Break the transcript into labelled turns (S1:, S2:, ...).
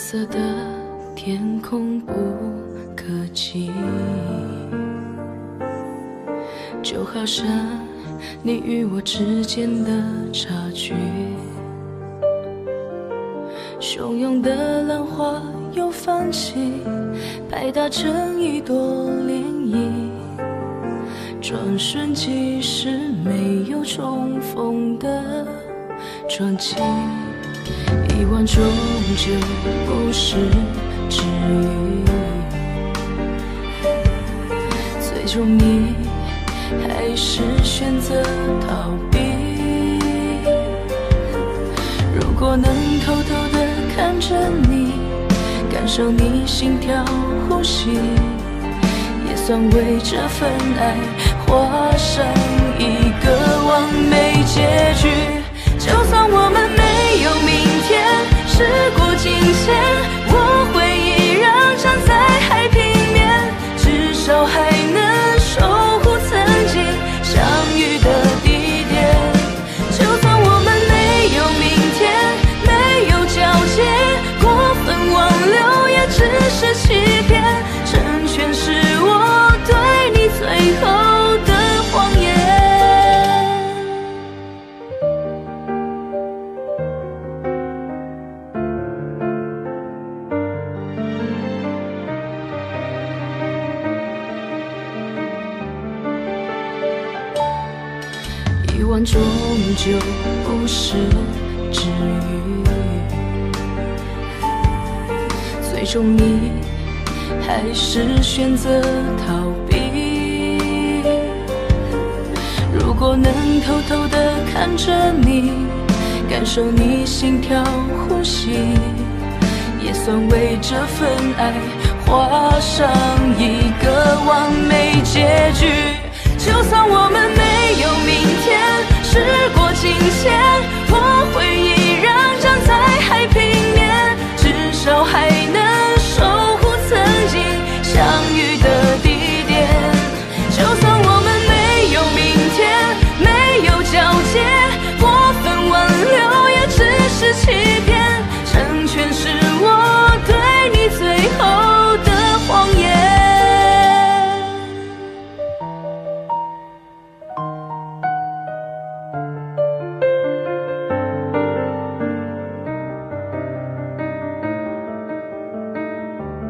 S1: 色的天空不可及，就好像你与我之间的差距。汹涌的浪花又泛起，拍打成一朵涟漪。转瞬即逝，没有重逢的传奇。遗忘终究不是治愈，最终你还是选择逃避。如果能偷偷地看着你，感受你心跳呼吸，也算为这份爱画上一个完美结局。就算我们没有明天，时过境迁，我会依然站在海平面，至少还能守护曾经相遇的地点。就算我们没有明天，没有交接，过分挽留也只是欺骗，成全是我对你最后的谎言。遗忘终究不是治愈，最终你还是选择逃避。如果能偷偷地看着你，感受你心跳呼吸，也算为这份爱画上一个完美结局。就算我们没有明天，时过境迁，我会依然站在海平面，至少还能